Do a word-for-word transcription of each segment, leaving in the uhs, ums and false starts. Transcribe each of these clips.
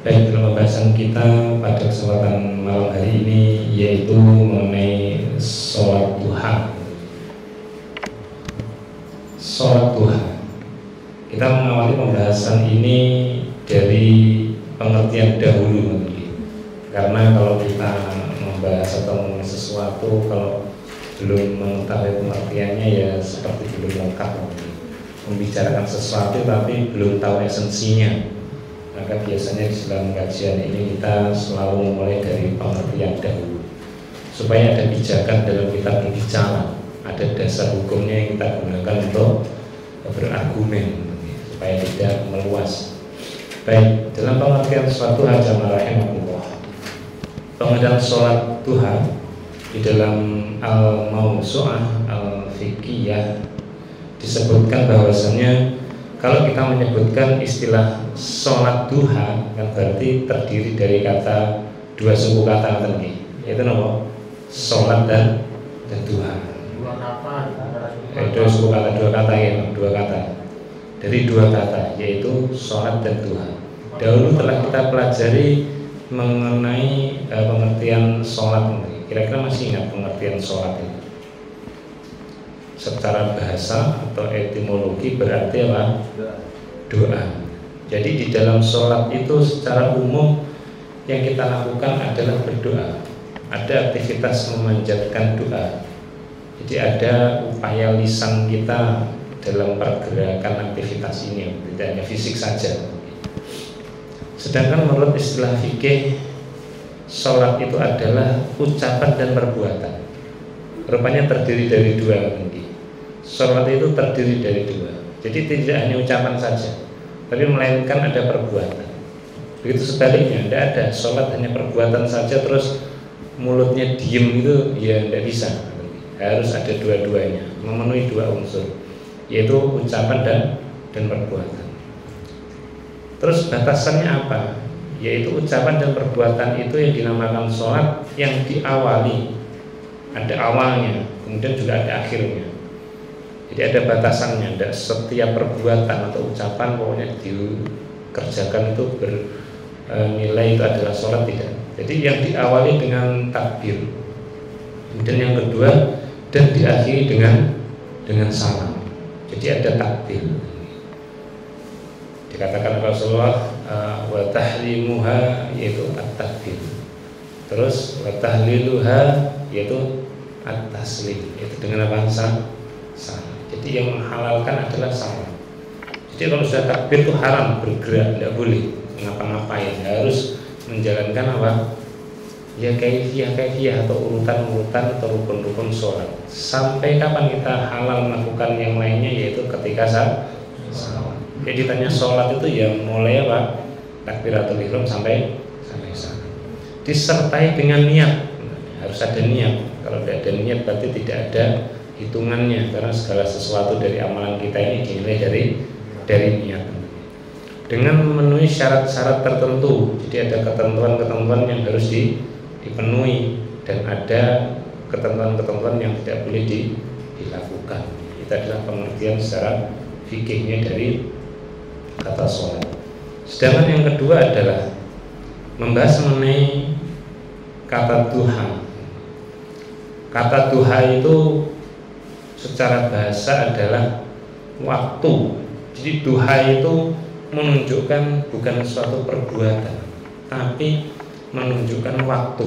Baik, dalam pembahasan kita pada kesempatan malam hari ini yaitu mengenai sholat duha. Sholat duha. Kita mengawali pembahasan ini dari pengertian dahulu, karena kalau kita membahas atau mengenai sesuatu kalau belum mengetahui pengertiannya ya seperti belum lengkap. Membicarakan sesuatu tapi belum tahu esensinya, maka biasanya di dalam kajian ini kita selalu memulai dari pengertian dahulu supaya ada pijakan dalam kita berbicara, ada dasar hukumnya yang kita gunakan untuk berargumen supaya tidak meluas. Baik, dalam pengertian suatu hajam rahimahullah, pengertian sholat duha di dalam al-mawsu'ah al-fiqhiyah disebutkan bahwasanya kalau kita menyebutkan istilah sholat duha kan berarti terdiri dari kata dua suku kata tadi, yaitu apa? Sholat dan dan duha. Dua kata. Eh, dua suku kata, dua kata ya, dua kata. Dari dua kata yaitu sholat dan duha. Dahulu telah kita pelajari mengenai eh, pengertian sholat. Kira-kira masih ingat pengertian sholat ini? Secara bahasa atau etimologi berarti apa? Doa. Jadi di dalam sholat itu secara umum yang kita lakukan adalah berdoa. Ada aktivitas memanjatkan doa. Jadi ada upaya lisan kita dalam pergerakan aktivitas ini, tidak hanya fisik saja. Sedangkan menurut istilah fikih, sholat itu adalah ucapan dan perbuatan. Rupanya terdiri dari dua. Sholat itu terdiri dari dua. Jadi tidak hanya ucapan saja, tapi melainkan ada perbuatan. Begitu sebaliknya, tidak ada sholat hanya perbuatan saja terus mulutnya diem itu ya tidak bisa. Harus ada dua-duanya, memenuhi dua unsur, yaitu ucapan dan dan perbuatan. Terus batasannya apa? Yaitu ucapan dan perbuatan itu yang dinamakan sholat yang diawali, ada awalnya, kemudian juga ada akhirnya. Jadi ada batasannya, tidak setiap perbuatan atau ucapan pokoknya dikerjakan itu bernilai itu adalah sholat, tidak. Jadi yang diawali dengan takbir, kemudian yang kedua dan diakhiri dengan dengan salam. Jadi ada takbir. Dikatakan Rasulullah wa tahlimuha yaitu at-takbir. Terus wa tahliluha yaitu at-taslim. Itu dengan apa? Salam. Jadi yang menghalalkan adalah salam. Jadi kalau sudah takbir itu haram bergerak, tidak boleh ngapa-ngapain, harus menjalankan apa? Ya kaifiyah kaifiyah atau urutan-urutan atau rukun-rukun sholat. Sampai kapan kita halal melakukan yang lainnya, yaitu ketika salam. Jadi ditanya sholat itu ya mulai apa? Takbiratul ihram sampai sampai salam. Disertai dengan niat, harus ada niat. Kalau tidak ada niat berarti tidak ada hitungannya, karena segala sesuatu dari amalan kita ini dinilai dari dari niat. Dengan memenuhi syarat-syarat tertentu, jadi ada ketentuan-ketentuan yang harus di, dipenuhi dan ada ketentuan-ketentuan yang tidak boleh di, dilakukan. Itu adalah pengertian secara fikihnya dari kata sholat. Sedangkan yang kedua adalah membahas mengenai kata duha. Kata duha itu secara bahasa adalah waktu. Jadi duha itu menunjukkan bukan suatu perbuatan, tapi menunjukkan waktu.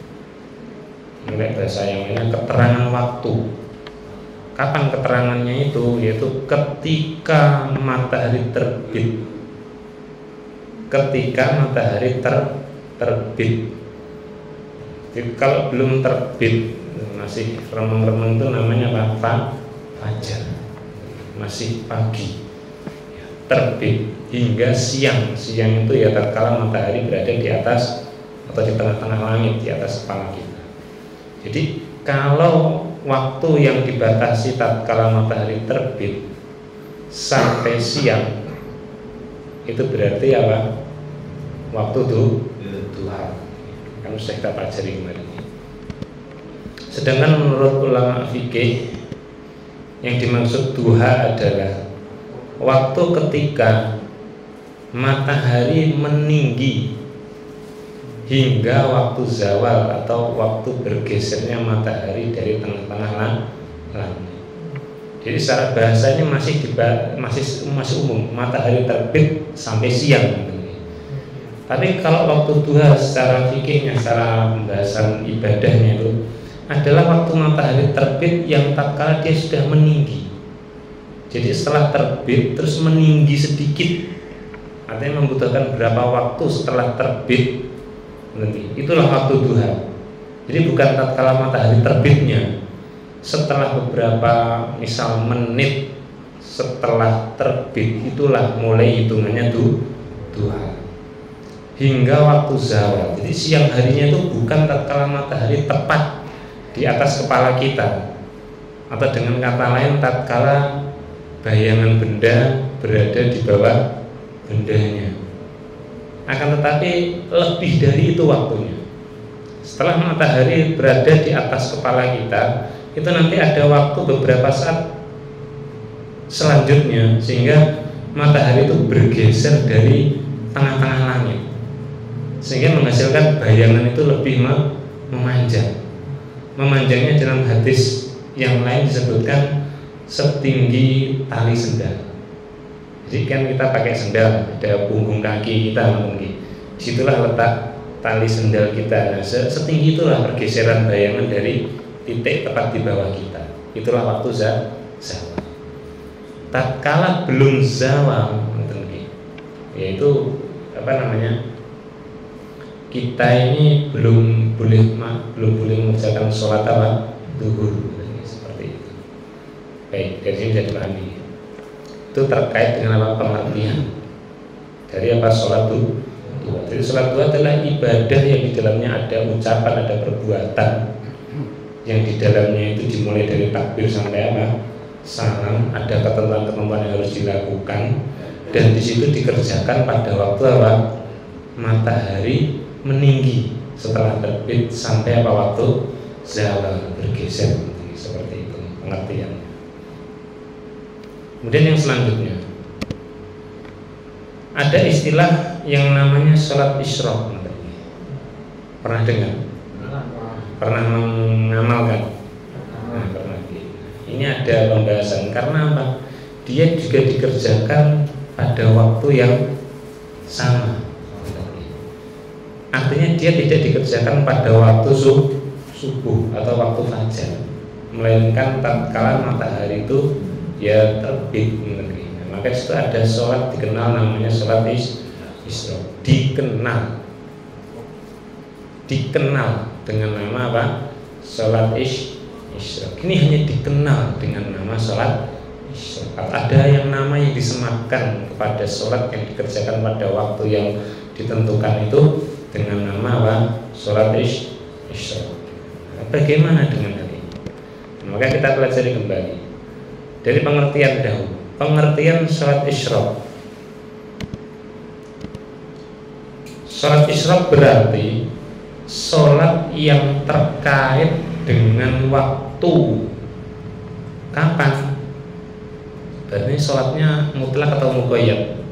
Menurut bahasa yang lainnya keterangan waktu. Kapan keterangannya itu? Yaitu ketika matahari terbit. Ketika matahari ter, terbit. Jadi kalau belum terbit, masih remeng-remeng itu namanya apa? Fajar. Masih pagi. Terbit hingga siang. Siang itu ya tatkala matahari berada di atas atau di tengah-tengah langit, di atas kepala kita. Jadi kalau waktu yang dibatasi tatkala matahari terbit sampai siang itu berarti apa? Waktu itu duha. Kan sudah kita pelajari kemarin. Sedangkan menurut ulama fikih yang dimaksud duha adalah waktu ketika matahari meninggi hingga waktu zawal atau waktu bergesernya matahari dari tengah-tengah langit. Jadi secara bahasa ini masih diba, masih masih umum, matahari terbit sampai siang. Tapi kalau waktu duha secara fikihnya, secara pembahasan ibadahnya itu adalah waktu matahari terbit yang tatkala dia sudah meninggi. Jadi setelah terbit terus meninggi sedikit, artinya membutuhkan berapa waktu setelah terbit, itulah waktu duha. Jadi bukan tatkala matahari terbitnya, setelah beberapa misal menit setelah terbit, itulah mulai hitungannya du, duha hingga waktu zawal. Jadi siang harinya itu bukan tatkala matahari tepat di atas kepala kita, atau dengan kata lain tatkala bayangan benda berada di bawah bendanya. Akan tetapi lebih dari itu waktunya. Setelah matahari berada di atas kepala kita, itu nanti ada waktu beberapa saat selanjutnya sehingga matahari itu bergeser dari tengah-tengah langit, sehingga menghasilkan bayangan itu lebih memanjang. Memanjangnya dalam hadis yang lain disebutkan setinggi tali sendal. Jadi kan kita pakai sendal, ada punggung kaki kita, mungkin disitulah letak tali sendal kita. Nah, setinggi itulah pergeseran bayangan dari titik tepat di bawah kita. Itulah waktu zawal. Tatkala belum zawal, yaitu apa namanya? Kita ini belum boleh belum boleh mengerjakan sholat apa? Duhur, seperti itu. Baik, dari sini bisa dipahami. Itu terkait dengan apa pengertian dari apa sholat duha. Jadi sholat duha adalah ibadah yang di dalamnya ada ucapan, ada perbuatan, yang di dalamnya itu dimulai dari takbir sampai apa salam, ada ketentuan-ketentuan yang harus dilakukan, dan di situ dikerjakan pada waktu apa matahari meninggi setelah terbit sampai apa waktu zawal bergeser, seperti itu pengertiannya. Kemudian yang selanjutnya ada istilah yang namanya sholat isyraq. Pernah dengar? Pernah mengamalkan? Nah, pernah. Ini ada pembahasan karena apa? Dia juga dikerjakan pada waktu yang sama. Artinya dia tidak dikerjakan pada waktu subuh atau waktu fajar, melainkan tatkala matahari itu ya terbit. Nah, maka itu ada sholat dikenal namanya sholat isyraq. Dikenal, dikenal dengan nama apa? Sholat isyraq. Ini hanya dikenal dengan nama sholat isyraq. Ada yang nama yang disematkan kepada sholat yang dikerjakan pada waktu yang ditentukan itu dengan nama apa? Sholat isyraq. Bagaimana dengan hal ini? Maka kita pelajari kembali dari pengertian dahulu. Pengertian sholat isyraq. Sholat isyraq berarti sholat yang terkait dengan waktu. Kapan? Berarti sholatnya mutlak atau muqayyad?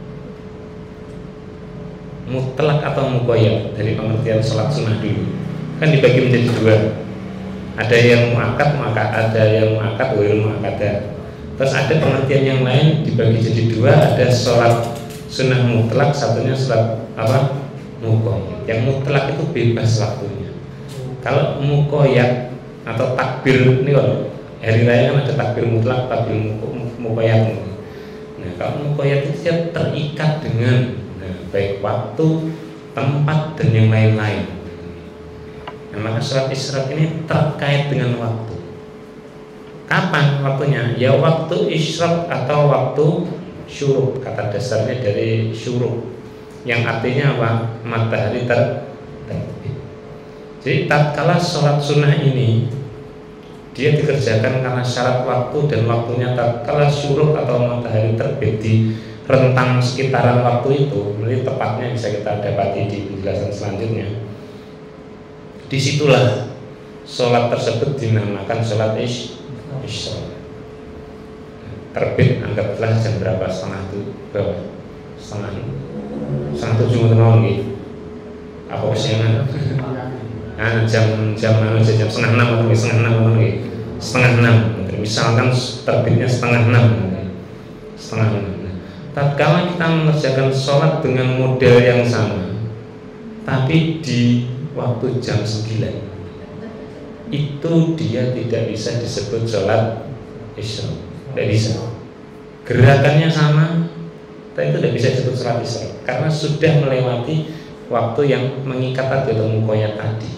Mutlak atau muqayyad? Dari pengertian sholat sunnah dulu kan dibagi menjadi dua. Ada yang muakkad, muakkad, ada yang muakkad, wail muakkadah. Terus ada pengertian yang lain dibagi jadi dua, ada sholat sunnah mutlak, satunya sholat apa? Muqayyad. Yang mutlak itu bebas waktunya. Kalau muqayyad atau takbir ini kalau hari raya kan ada takbir mutlak, takbir muqayyad. Nah, kalau muqayyad itu dia terikat dengan nah, baik waktu, tempat dan yang lain-lain. Nah, maka sholat isyraq ini terkait dengan waktu. Kapan waktunya? Ya waktu isyraq atau waktu syuruk. Kata dasarnya dari syuruk, yang artinya apa? Matahari ter terbit. Jadi tatkala sholat sunnah ini dia dikerjakan karena syarat waktu dan waktunya tatkala syuruk atau matahari terbit di rentang sekitaran waktu itu, nanti tepatnya bisa kita dapati di penjelasan selanjutnya. Disitulah sholat tersebut dinamakan sholat isyraq. Terbit anggaplah jam berapa? Setengah tujuh, setengah setengah tujuh tahun gitu. apa kesiangan? Nah, jam jam mana jam setengah enam atau setengah enam atau setengah enam. Misalkan terbitnya setengah enam, setengah enam. Tatkala kita mengerjakan sholat dengan model yang sama, tapi di waktu jam sembilan, itu dia tidak bisa disebut sholat isra, tidak bisa. Gerakannya sama, tapi itu tidak bisa disebut sholat isra karena sudah melewati waktu yang mengikat tadi atau mukoyat tadi.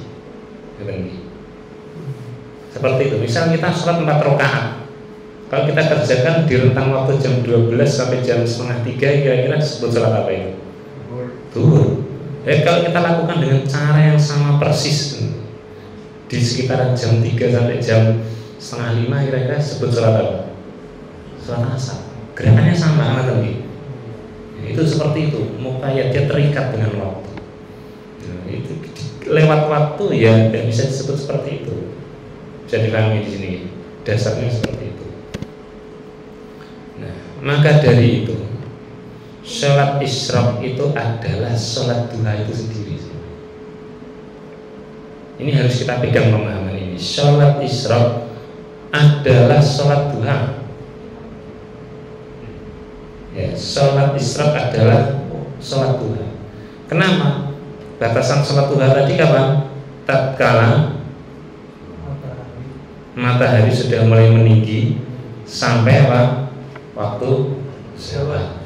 Seperti itu. Misal kita sholat empat rakaat, kalau kita kerjakan di rentang waktu jam dua belas sampai jam setengah tiga, kira-kira disebut sholat apa itu? Zuhur. Jadi kalau kita lakukan dengan cara yang sama persis di sekitaran jam tiga sampai jam setengah lima, kira-kira disebut sholat apa? Sholat asar. Gerakannya sama kan tadi. Itu seperti itu. Muqayyad, dia terikat dengan waktu. Nah, itu lewat waktu ya tidak bisa disebut seperti itu. Bisa dipahami di sini. Dasarnya seperti itu. Nah, maka dari itu sholat isyraq itu adalah sholat duha itu sendiri. Ini harus kita pegang pemahaman ini. Sholat isyraq adalah sholat duha. Ya, sholat isyraq adalah sholat duha. Kenapa? Batasan sholat duha tadi kapan? Tatkala matahari sudah mulai meninggi sampai apa? Waktu zawal.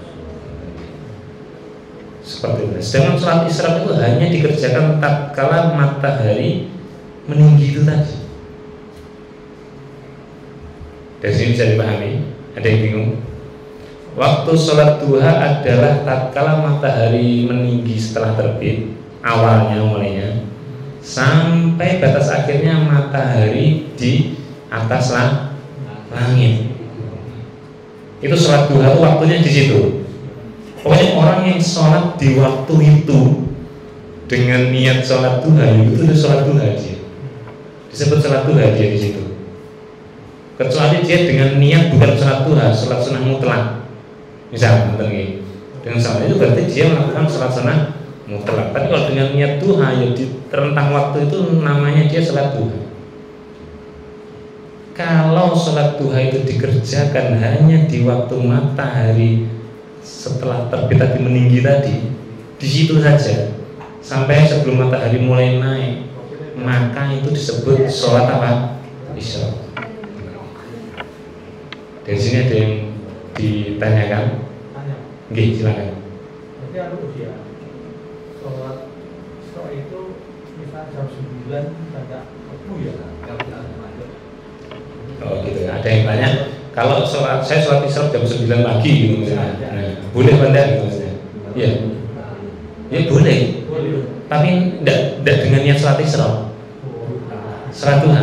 Seperti itu. Sedangkan sholat isyraq itu hanya dikerjakan tatkala matahari meninggi itu tadi. Dari sini bisa dipahami. Ada yang bingung? Waktu sholat duha adalah tatkala matahari meninggi setelah terbit, awalnya mulainya sampai batas akhirnya matahari di atas lah, langit. Itu sholat duha itu waktunya di situ. Pokoknya orang yang sholat di waktu itu dengan niat sholat duha itu itu sholat duha dia. Disebut sholat duha dia di situ. Kecuali dia dengan niat bukan sholat duha, sholat sunnah mutlak. Misal, dengan sholat itu berarti dia melakukan sholat sunnah mutlak. Tapi kalau dengan niat duha ya di rentang waktu itu namanya dia sholat duha. Kalau sholat duha itu dikerjakan hanya di waktu matahari setelah terbit tadi meninggi tadi, di situ saja sampai sebelum matahari mulai naik, maka itu disebut sholat apa? Isyraq. Dari sini ada yang ditanyakan? Oke, silakan. Berarti aku usia sholat isyraq itu misal jam sembilan tidak waktu ya? Oh gitu ya. Ada yang tanya, kalau sholat saya sholat isyraq jam sembilan pagi gitu misalnya, nah, boleh benda gitu misalnya? Iya, ya boleh. Boleh. Tapi tidak tidak dengan niat sholat isyraq, sholat duha.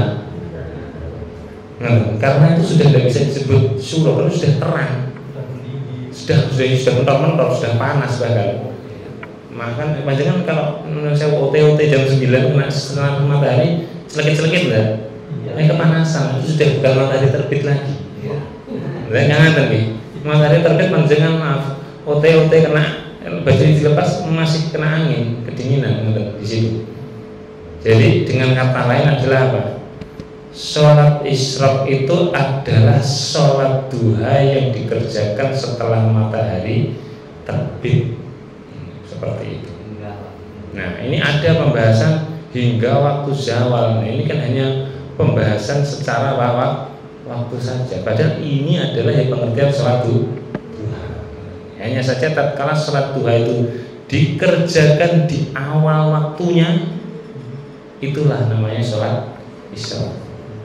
Nah, karena itu sudah tidak bisa disebut syuruq, karena sudah terang, sudah sudah sudah mentor-mentor, sudah panas bahkan. Maka panjangan kalau saya O T O T jam sembilan kena setelah matahari selekit-selekit enggak? Ini kepanasan, itu sudah bukan matahari terbit lagi. Nah, jangan tapi matahari terbit panjangan maaf O T O T kena baju dilepas masih kena angin, kedinginan di situ. Jadi dengan kata lain adalah apa? Sholat isyraq itu adalah sholat duha yang dikerjakan setelah matahari terbit. Seperti itu. Nah, ini ada pembahasan hingga waktu zawal. Nah, ini kan hanya pembahasan secara waktu waktu saja. Padahal ini adalah yang pengertian sholat duha. Hanya saja tatkala sholat duha itu dikerjakan di awal waktunya, itulah namanya sholat isyraq.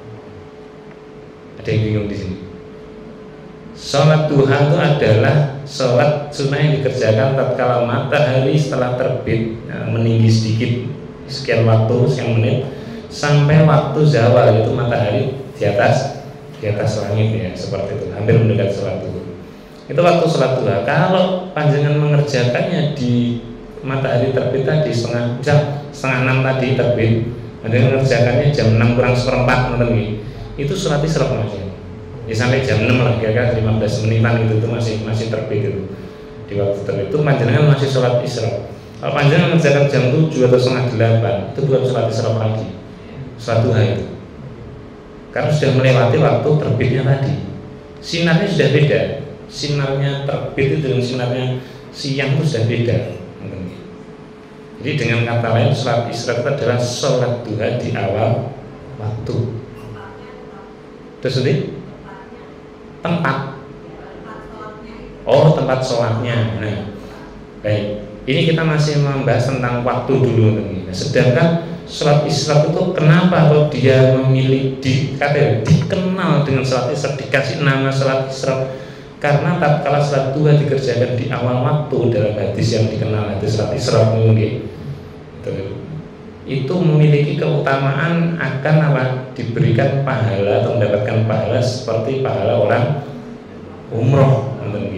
Ada yang bingung di sini? Sholat duha itu adalah sholat sunnah yang dikerjakan tatkala matahari setelah terbit, nah, meninggi sedikit sekian waktu, sekian menit sampai waktu zawal, itu matahari di atas di atas langit ya, seperti itu, hampir mendekat sholat duha. Itu waktu sholat duha. Kalau panjenengan mengerjakannya di matahari terbit tadi setengah jam setengah enam tadi terbit, panjenengan mengerjakannya jam enam kurang seperempat nanti, itu sholat isyraq masih. Ya sampai jam enam lah, kira-kira lima belas menitan itu, itu masih masih terbit itu. Di waktu terbit itu panjenengan masih sholat isyraq. Kalau panjenengan mengerjakan jam tujuh atau setengah delapan, itu bukan sholat isyraq lagi, sholat duha itu. Karena sudah melewati waktu terbitnya tadi. Sinarnya sudah beda. Sinarnya terbit itu dengan sinarnya siang itu sudah beda. Jadi dengan kata lain, sholat isyraq itu adalah sholat duha di awal waktu. Terus nanti tempat. Oh, tempat sholatnya. Nah, baik. Ini kita masih membahas tentang waktu dulu. Nah, sedangkan sholat isyraq itu kenapa kalau dia memilih di, kata, dikenal dengan sholat isyraq, dikasih nama sholat isyraq? Karena tatkala sholat duha dikerjakan di awal waktu dalam hadis yang dikenal hadis sholat isyraq mungkin itu memiliki keutamaan akan apa? Diberikan pahala atau mendapatkan pahala seperti pahala orang umroh,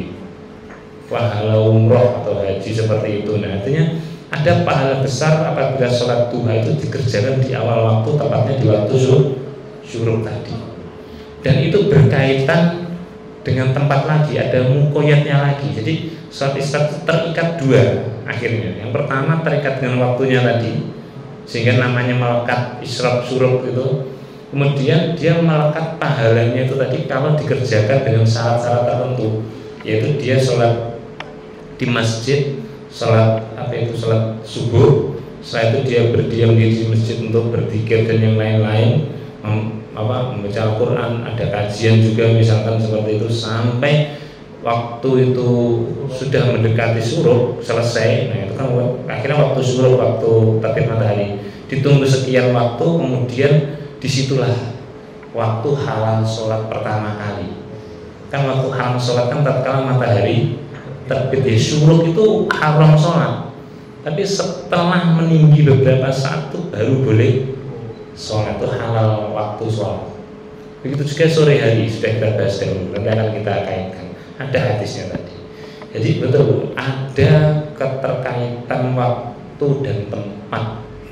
pahala umroh atau haji seperti itu. Nah, artinya ada pahala besar apabila sholat duha itu dikerjakan di awal waktu, tepatnya di waktu syuruk tadi. Dan itu berkaitan dengan tempat lagi, ada mukoyatnya lagi. Jadi sholat isyraq terikat dua akhirnya. Yang pertama terikat dengan waktunya tadi, sehingga namanya melekat isyraq syuruk itu. Kemudian dia melekat pahalanya itu tadi kalau dikerjakan dengan syarat-syarat tertentu, yaitu dia sholat di masjid, sholat apa itu sholat subuh, setelah itu dia berdiam di masjid untuk berzikir dan yang lain-lain, mem, apa, membaca Al-Quran, ada kajian juga misalkan seperti itu sampai waktu itu sudah mendekati syuruk selesai. Nah itu kan akhirnya waktu syuruk, waktu terbit matahari, ditunggu sekian waktu, kemudian disitulah waktu halal sholat pertama kali. Kan waktu halal sholat kan tatkala matahari terbit, ya syuruk itu haram sholat, tapi setelah meninggi beberapa saat itu baru boleh sholat, itu halal waktu sholat. Begitu juga sore hari, sudah kita bahas dahulu, nanti akan kita kaitkan, ada hadisnya tadi. Jadi betul ada keterkaitan waktu dan tempat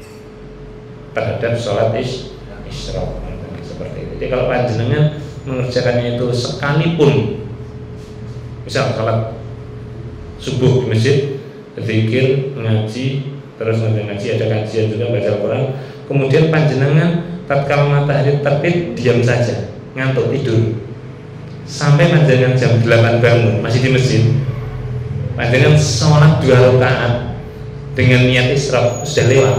terhadap sholat isyraq seperti itu. Jadi kalau panjenengan mengerjakannya itu sekalipun, misal sholat subuh di masjid, berzikir, ngaji, terus ngaji, ada kajian juga, baca Al-Quran, kemudian panjenengan tatkala matahari terbit diam saja, ngantuk tidur, sampai panjenengan jam delapan bangun masih di masjid, panjenengan sholat dua rakaat dengan niat isyraq, sudah lewat,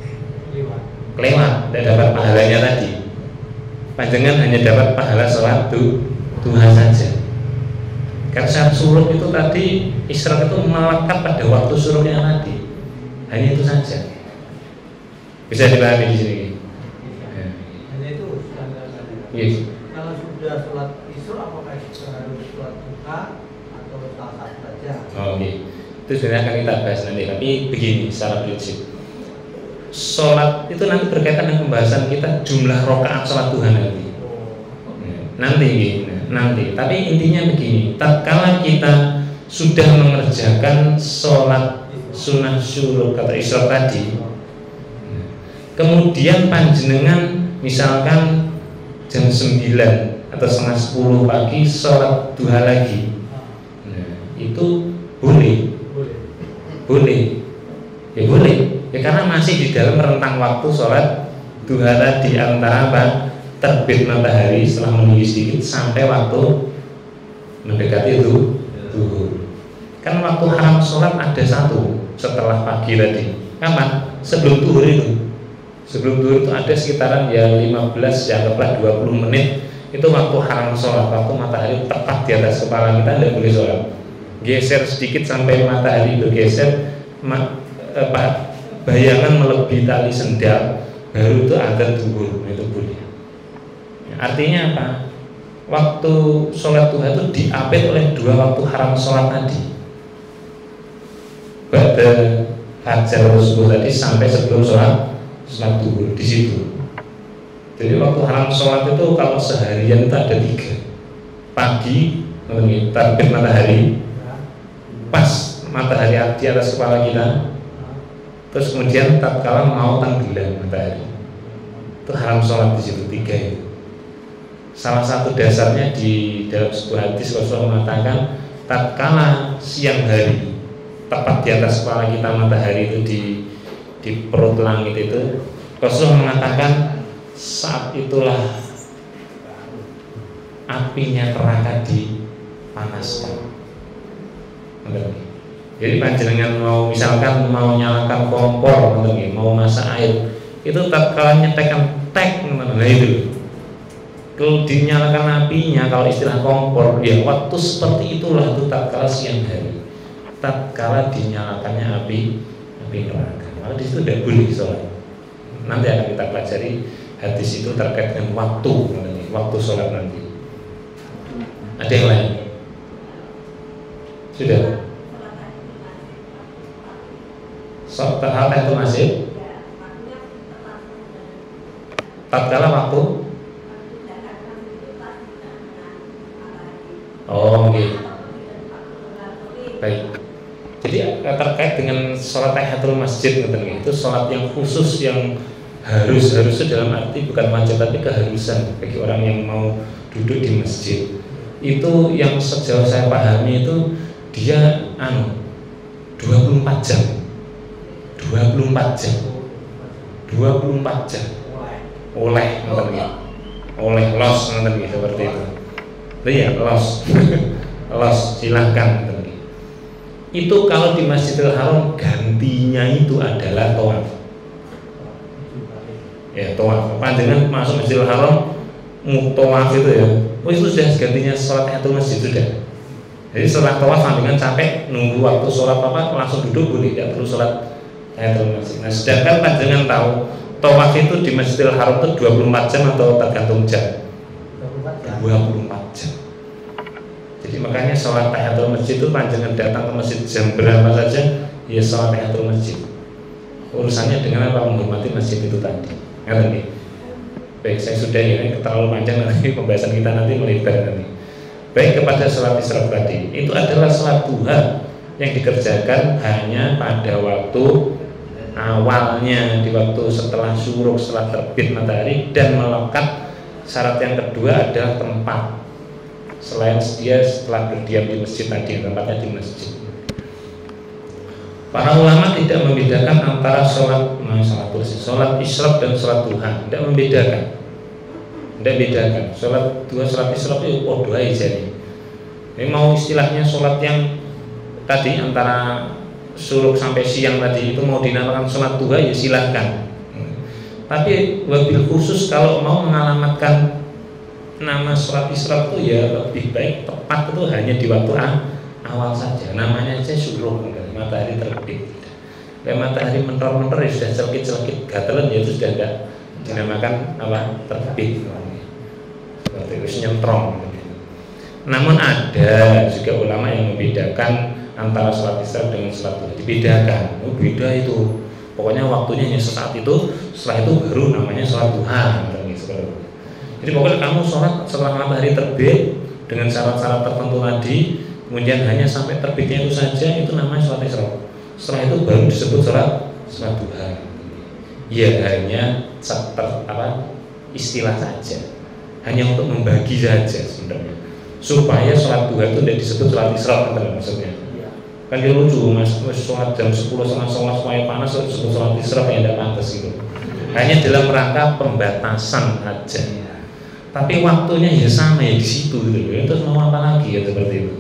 lewat, tidak dapat pahalanya tadi. Panjenengan hanya dapat pahala sholat duha saja. Karena saat syuruk itu tadi, isyraq itu melekat pada waktu syuruknya tadi. Hanya itu saja. Bisa dipahami di sini. Ya. Hanya itu standar-standar. Yes. Kalau sudah sholat isyraq, apakah harus sholat duha atau salah satu saja? Oh, oke. Okay. Itu sebenarnya akan kita bahas nanti. Tapi begini, secara prinsip, sholat itu nanti berkaitan dengan pembahasan kita jumlah rakaat sholat duha nanti. Nanti, nanti. Tapi intinya begini, tatkala kita sudah mengerjakan sholat sunnah syuruk atau isyraq tadi, kemudian panjenengan misalkan jam sembilan atau setengah sepuluh pagi sholat duha lagi, nah, itu boleh, boleh, ya boleh, ya karena masih di dalam rentang waktu sholat duha tadi antara apa? Terbit matahari setelah meninggi sedikit sampai waktu mendekati itu zuhur. Kan waktu haram sholat ada satu setelah pagi tadi. Kapan? Sebelum zuhur itu. Sebelum zuhur itu ada sekitaran ya lima belas, ya anggaplah dua puluh menit. Itu waktu haram sholat, waktu matahari tepat di atas kepala kita, tidak boleh sholat. Geser sedikit sampai matahari bergeser, apa, bayangan melebihi tali sendal, baru itu ada zuhur, itu boleh. Artinya apa? Waktu sholat duha itu diapit oleh dua waktu haram sholat tadi. Pada hajar Rasul tadi sampai sebelum sholat sholat duhur di situ. Jadi waktu haram sholat itu kalau seharian itu ada tiga. Pagi, terbit matahari, pas matahari di atas kepala kita, terus kemudian tatkala mau tenggelam matahari. Itu haram sholat di situ, tiga itu. Salah satu dasarnya di dalam sebuah hadis Rasulullah mengatakan tatkala siang hari tepat di atas kepala kita matahari itu di di perut langit itu, Rasulullah mengatakan saat itulah apinya neraka dipanaskan. Jadi panjenengan mau misalkan mau nyalakan kompor, mau masak air, itu tatkala nyetekan tek, nah itu. Kalau dinyalakan apinya, kalau istilah kompor, ya waktu seperti itulah itu tatkala siang hari, tatkala dinyalakannya api api neraka. Maka di situ tidak boleh sholat. Nanti akan kita pelajari hadis itu terkait dengan waktu, waktu sholat nanti. Ada yang lain? Sudah? Sholat tahiyatul masjid. Tatkala waktu. Oh, oke. Baik. Jadi terkait dengan sholat tahiyatul masjid itu sholat yang khusus yang harus harusnya dalam arti bukan wajib tapi keharusan bagi orang yang mau duduk di masjid. Itu yang sejauh saya pahami itu dia anu dua puluh empat jam. dua puluh empat jam. dua puluh empat jam. Oleh ngoten oleh los ngoten seperti itu. Iya, los. Los silahkan. Itu kalau di Masjidil Haram gantinya itu adalah tawaf. Ya, tawaf. Panjenengan masuk Masjidil Haram tawaf itu ya. Oh, itu sudah gantinya sholat tahiyatul masjid sudah. Jadi setelah tawaf panjenengan capek nunggu waktu sholat apa langsung duduk boleh, tidak perlu sholat tahiyatul masjid. Nah, sedangkan panjenengan tahu tawaf itu di Masjidil Haram itu dua puluh empat jam atau tergantung jam? dua puluh empat jam. Jadi makanya sholat tahiyatul masjid itu panjenengan datang ke masjid jam berapa saja, ya sholat tahiyatul masjid. Urusannya dengan apa? Menghormati masjid itu tadi. Ngerti nih? Baik, saya sudah ini terlalu panjang nanti pembahasan kita nanti melebar nanti. Baik, kepada sholat isyraq tadi, itu adalah sholat duha yang dikerjakan hanya pada waktu awalnya, di waktu setelah syuruk, setelah terbit matahari dan melekat. Syarat yang kedua adalah tempat. Selain dia setelah berdiam di masjid tadi, tempatnya di masjid. Para ulama tidak membedakan antara sholat nah, sholat, sholat isyraq dan sholat duha, tidak membedakan, tidak bedakan. Sholat duha, sholat isyraq itu oh dua aja nih. Ini mau istilahnya sholat yang tadi antara syuruk sampai siang tadi itu mau dinamakan sholat duha ya silahkan. Tapi wabil khusus kalau mau mengalamatkan nama sholat isyraq itu ya lebih baik tepat itu hanya di waktu awal saja. Namanya aja syuruk, matahari terbit. Kalau matahari mentor-mentor ya sudah celkit-celkit gatelan ya itu sudah tidak dinamakan apa terbit. Seperti itu nyentrong. Namun ada juga ulama yang membedakan antara sholat isyraq dengan sholat duha. Dibedakan. Oh, beda itu. Pokoknya waktunya hanya sesaat itu. Setelah itu baru namanya sholat duha. Jadi pokoknya kamu sholat setelah matahari terbit dengan syarat-syarat tertentu tadi, kemudian hanya sampai terbitnya itu saja, itu namanya sholat isyraq. Setelah itu baru disebut sholat sholat duha. Ya hanya ter, apa, istilah saja, hanya untuk membagi saja sebenarnya, supaya sholat duha itu tidak disebut sholat isyraq maksudnya. Kan dia lucu, mas, mas sholat jam sepuluh setengah sebelas supaya panas disebut sholat isyraq yang tidak pantas gitu. Hanya dalam rangka pembatasan saja. Tapi waktunya ya sama ya di situ gitu. Terus mau apa lagi ya seperti itu.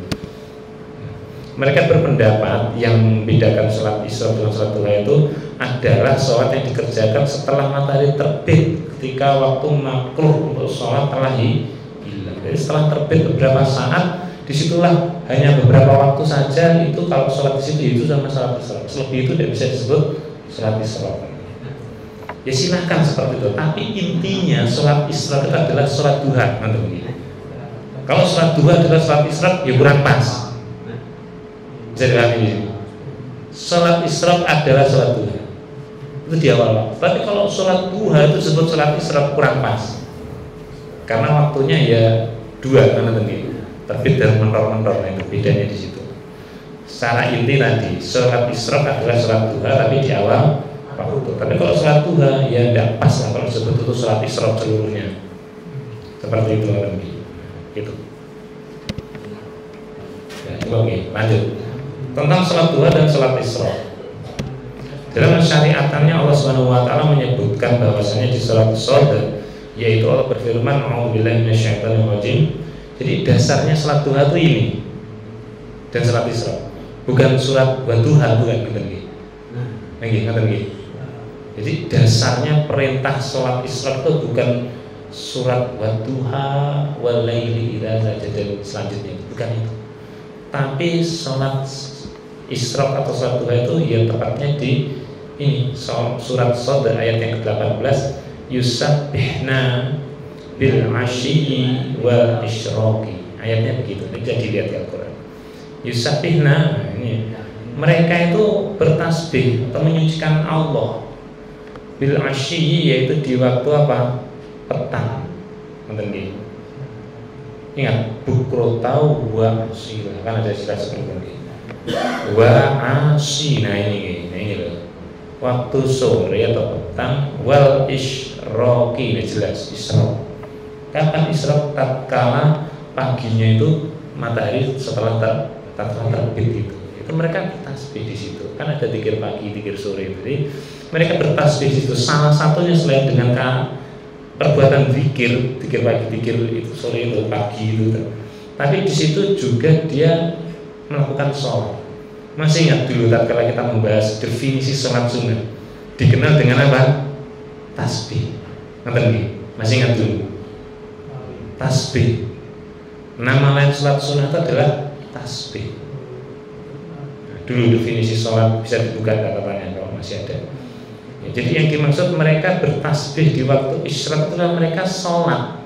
Mereka berpendapat yang membedakan sholat isyraq dengan sholat duha itu adalah sholat yang dikerjakan setelah matahari terbit, ketika waktu makruh untuk sholat telah hilang. Jadi setelah terbit beberapa saat, disitulah hanya beberapa waktu saja itu kalau sholat di situ itu sama sholat isyraq. Selebih itu tidak bisa disebut sholat isyraq. Ya silahkan seperti itu. Tapi intinya sholat isyraq itu adalah sholat duha. Kalau sholat duha adalah sholat isyraq ya kurang pas. Jadi ini sholat isyraq adalah sholat duha itu di awal waktu. Tapi kalau sholat duha itu disebut sholat isyraq kurang pas, karena waktunya ya dua karena tadi terbit dan mentor-mentor. Nah, itu bedanya di situ. Secara inti tadi sholat isyraq adalah sholat duha tapi di awal waktu. Tapi kalau sholat duha ya tidak pas lah kalau disebut itu sholat isyraq seluruhnya. Seperti itu nanti. Itu. Ya, oke, lanjut. tentang salat duha dan salat isra. Dalam syariatannya Allah Subhanahu wa taala menyebutkan bahwasanya di salat isra, yaitu Allah berfirman, "A'udzubillahi minasyaitonir rajim." Jadi dasarnya salat duha itu ini dan salat isra. Bukan surat Wadduha, bukan ngoten nggih. Nggih, ngoten nggih. Jadi dasarnya perintah salat isra itu bukan surat Wadduha wal laili idza sajada selanjutnya, bukan itu. Tapi salat isra atau salat duha itu ya tepatnya di ini surat Shad ayat yang ke delapan belas, yusabbihna bil asyi wal isyraqi. Ayatnya begitu. Ini jadi lihat di Al-Qur'an. Yusabbihna, ini mereka itu bertasbih atau menyucikan Allah bil asyi, yaitu di waktu apa? Petang. Ngoten nggih. Ingat, bukrotau wa asila. Kan ada istilah seperti ini. Wa asina ini, nah ini loh. Waktu sore atau petang, wal isyraqi, ini jelas isyraq. Kapan isyraq? Tatkala paginya itu matahari setelah ter, setelah terbit itu. Itu mereka bertasbih di situ. Kan ada zikir pagi, zikir sore. Jadi mereka bertasbih di situ. Salah satunya selain dengan perbuatan zikir, zikir pagi, zikir itu sore itu pagi itu. Tapi di situ juga dia melakukan sholat. Masih ingat dulu tatkala kita membahas definisi sholat sunnah, dikenal dengan apa? Tasbih. Ngerti nggih? Masih ingat dulu? Tasbih. Nama lain sholat sunnah itu adalah tasbih. Nah, dulu definisi sholat bisa dibuka catatannya kalau masih ada. Ya, jadi yang dimaksud mereka bertasbih di waktu isyraq itu adalah mereka sholat.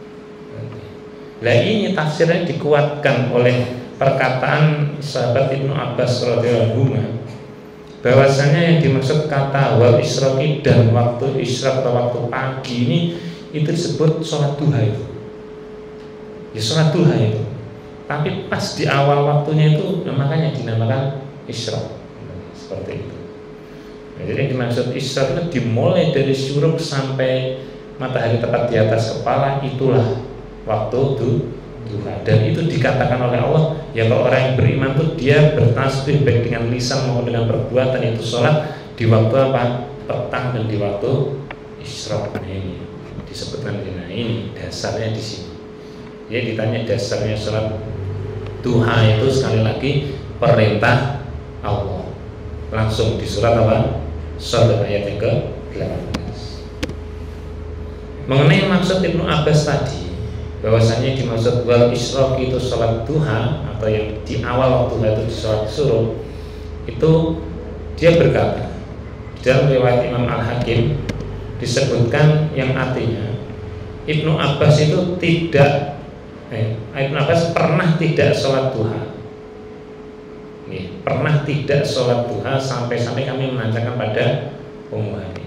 Nah ini tafsirnya dikuatkan oleh perkataan sahabat Ibnu Abbas radhiyallahu anhu, bahwasanya yang dimaksud kata wal isyraqi dan waktu isyraq atau waktu pagi ini itu disebut sholat duha itu. Ya sholat duha itu. Tapi pas di awal waktunya itu makanya dinamakan isyraq. Seperti itu. Nah, jadi yang dimaksud isyraq itu dimulai dari syuruk sampai matahari tepat di atas kepala, itulah waktu itu. Dan itu dikatakan oleh Allah, ya kalau orang yang beriman tuh dia bertasbih baik dengan lisan maupun dengan perbuatan, itu sholat di waktu apa? Petang dan di waktu isyraq. Nah ini disebutkan, nah ini dasarnya di sini. Ya ditanya dasarnya sholat duha itu sekali lagi perintah Allah. Langsung di surat apa? Shad ayat yang ke delapan belas. Mengenai maksud Ibnu Abbas tadi, bahwasanya dimaksud wal isyraq itu sholat duha atau yang di awal waktu itu di sholat suruh, itu dia berkata dalam riwayat Imam Al-Hakim disebutkan yang artinya Ibnu Abbas itu tidak eh, Ibnu Abbas pernah tidak sholat duha. Nih, pernah tidak sholat duha sampai-sampai kami menanyakan pada Ummu Hani.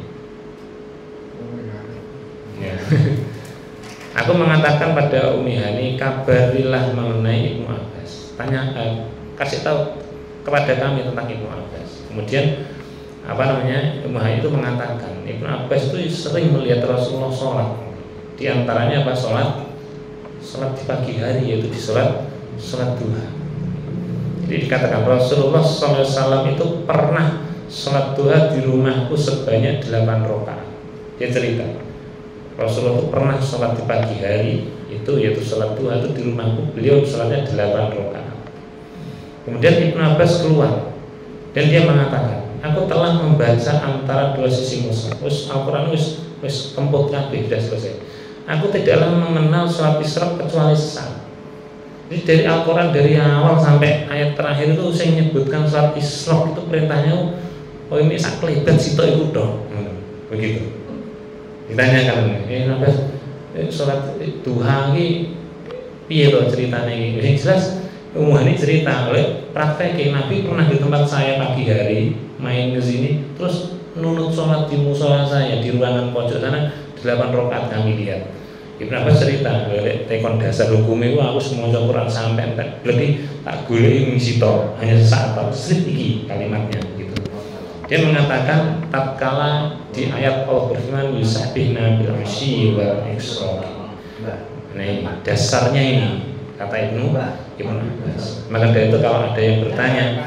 Ya. Aku mengatakan pada Umi Hani, kabarilah mengenai Ibnu Abbas. Tanya, eh, kasih tahu kepada kami tentang Ibnu Abbas. Kemudian apa namanya, Umi Hani itu mengatakan Ibnu Abbas itu sering melihat Rasulullah sholat. Di antaranya apa? Sholat, sholat di pagi hari, yaitu di sholat sholat duha. Jadi dikatakan Rasulullah shallallahu alaihi wasallam itu pernah sholat duha di rumahku sebanyak delapan rakaat. Dia cerita, Rasulullah itu pernah sholat di pagi hari itu, yaitu sholat duha itu di rumahku, beliau sholatnya delapan rakaat. Kemudian Ibnu Abbas keluar dan dia mengatakan, aku telah membaca antara dua sisi mushaf, us Al-Quran us us kemput kabeh sudah selesai. Aku tidaklah mengenal sholat isyraq kecuali sesaat. Jadi dari Al-Quran dari awal sampai ayat terakhir itu saya menyebutkan sholat isyraq itu perintahnya, oh ini sak klebat sito iku dong, begitu. Ditanyakan, eh kenapa eh, sholat duha ini piye to ceritanya ini? Yang jelas Ummu Hani cerita, oleh praktek Nabi pernah di tempat saya pagi hari main ke sini, terus nunut sholat di musola saya di ruangan pojok sana delapan rakaat kami lihat. Ibnu Abbas cerita, oleh tekon dasar hukumnya aku semuanya Quran sampai entek, berarti tak golek ngisi to hanya sesaat to, strip iki kalimatnya gitu. Dia mengatakan tatkala di ayat Allah berfirman yusabbihna bil asyi wal isyraq. Nah ini dasarnya ini kata Ibnu Ibnu Abbas. Maka dari itu kalau ada yang bertanya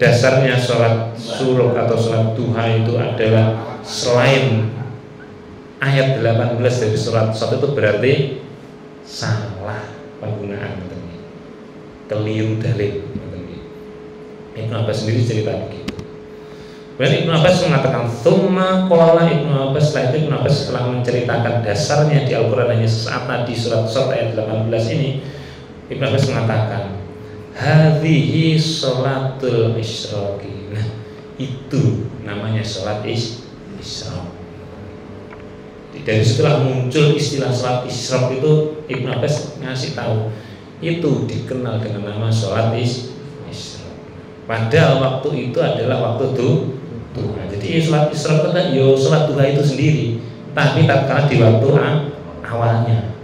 dasarnya sholat suruk atau sholat duha itu adalah selain ayat delapan belas dari surat Shad itu berarti salah penggunaan, keliru dalil. Ibnu Abbas sendiri cerita begitu. Kemudian Ibnu Abbas mengatakan, "Tsumma qala Ibnu Abbas." Setelah itu Ibnu Abbas setelah menceritakan dasarnya di Al-Qur'an hanya sesaat tadi surat Shad ayat delapan belas ini, Ibnu Abbas mengatakan, "Hadhihi sholatul isyraqi." Nah, itu namanya sholat is isyraq. Dari situlah muncul istilah sholat isyraq itu. Ibnu Abbas ngasih tahu itu dikenal dengan nama sholat is isyraq. Padahal waktu itu adalah waktu duha. Jadi sholat isyraq itu yo sholat duha itu sendiri, tapi tatkala di waktu awalnya.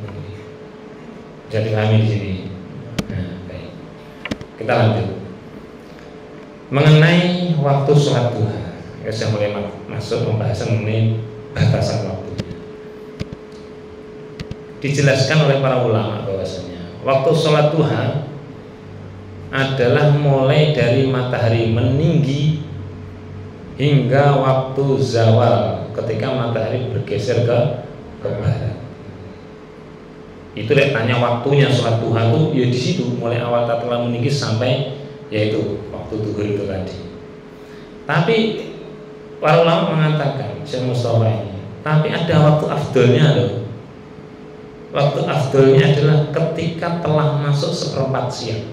Jadi kami di sini. Nah, baik. Kita lanjut mengenai waktu sholat duha. Ya, saya mulai masuk pembahasan mengenai batasan waktu. Dijelaskan oleh para ulama bahwasanya waktu sholat duha adalah mulai dari matahari meninggi hingga waktu zawal ketika matahari bergeser ke ke barat. Itu lihat tanya waktunya sholat duha itu ya di situ mulai awal tatkala meninggi sampai yaitu waktu zuhur itu tadi. Tapi para ulama mengatakan Syekh Mustafa ini, tapi ada waktu afdolnya loh. Waktu afdolnya adalah ketika telah masuk seperempat siang.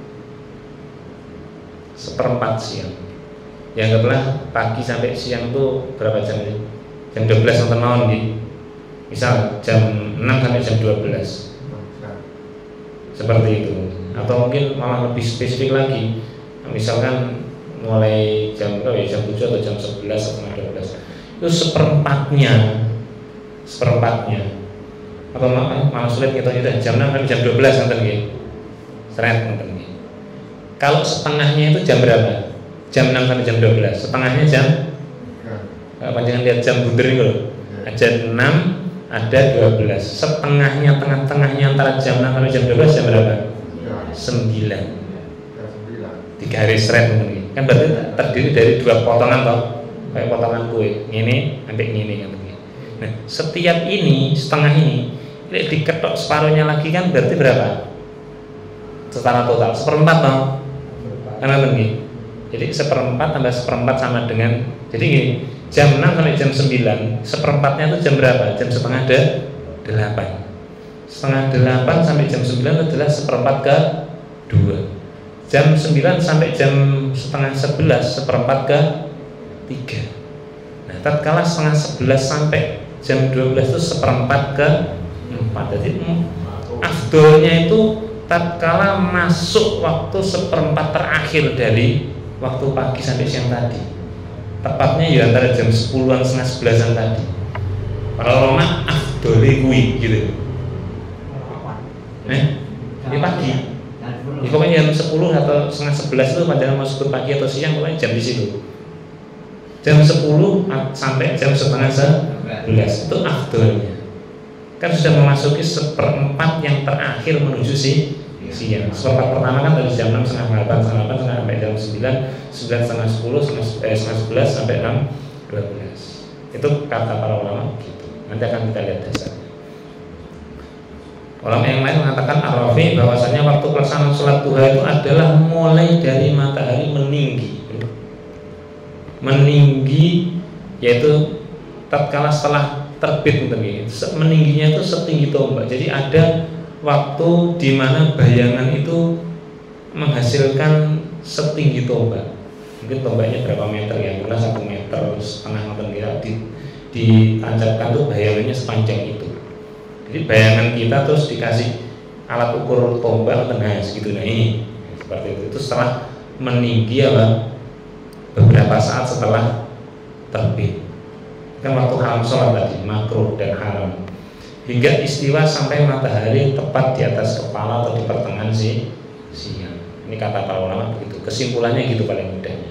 Seperempat siang. Yang anggaplah pagi sampai siang itu berapa jam ini? Jam dua belas nonton naon di. Misal jam enam sampai jam dua belas. Seperti itu. Atau mungkin malah lebih spesifik lagi. Misalkan mulai jam berapa ya? Jam tujuh atau jam sebelas atau dua belas. Itu seperempatnya. Seperempatnya. Atau malah sulit kita itu jam enam sampai jam dua belas nonton nggih. Seret nonton nggih. Kalau setengahnya itu jam berapa? Jam enam sampai jam dua belas. Setengahnya jam kalau panjangan lihat jam bunder ini loh. Jam enam ada dua belas. Setengahnya tengah-tengahnya antara jam enam sampai jam dua belas jam berapa? sembilan. Tiga garis seret nonton nggih. Kan berarti terdiri dari dua potongan toh. Kayak potongan kue. Ini sampai ini kan. Nah, setiap ini setengah ini diketok separuhnya lagi kan berarti berapa? Secara total seperempat toh. Karena begini. Jadi seperempat tambah seperempat sama dengan, jadi gini, jam enam sampai jam sembilan, seperempatnya itu jam berapa? Jam setengah de, delapan. Setengah delapan sampai jam sembilan adalah seperempat ke dua. Jam sembilan sampai jam setengah sebelas seperempat ke tiga. Nah, tatkala setengah sebelas sampai jam dua belas itu seperempat ke empat. Jadi afdolnya itu tatkala masuk waktu seperempat terakhir dari waktu pagi sampai siang tadi. Tepatnya ya antara jam sepuluhan setengah sebelasan tadi. Para ulama afdoli kuwi gitu. Eh, ini pagi. Ini pokoknya jam sepuluh atau setengah sebelas itu panjangan masuk ke pagi atau siang, pokoknya jam di situ. Jam sepuluh sampai jam setengah sebelas itu afdolnya. Kan sudah memasuki seperempat yang terakhir menuju si siang. Seperempat pertama kan dari jam enam setengah delapan, setengah delapan sampai jam sembilan, sembilan setengah sepuluh, setengah sebelas sampai enam dua belas. Itu kata para ulama gitu. Nanti akan kita lihat dasarnya. Ulama yang lain mengatakan Ar-Rafi bahwasanya waktu pelaksanaan sholat duha itu adalah mulai dari matahari meninggi. Meninggi yaitu tatkala setelah terbit meningginya itu setinggi tombak. Jadi ada waktu di mana bayangan itu menghasilkan setinggi tombak. Mungkin tombaknya berapa meter ya? Karena satu meter setengah meter ya, di ditancapkan tuh bayangannya sepanjang itu. Jadi bayangan kita terus dikasih alat ukur tombak tengah segitu. Nah ini seperti itu. Itu setelah meninggi apa? Beberapa saat setelah terbit. Kan waktu haram sholat tadi, makruh dan haram. Hingga istiwa sampai matahari tepat di atas kepala atau di pertengahan si siang. Ini kata para ulama begitu. Kesimpulannya gitu paling mudahnya.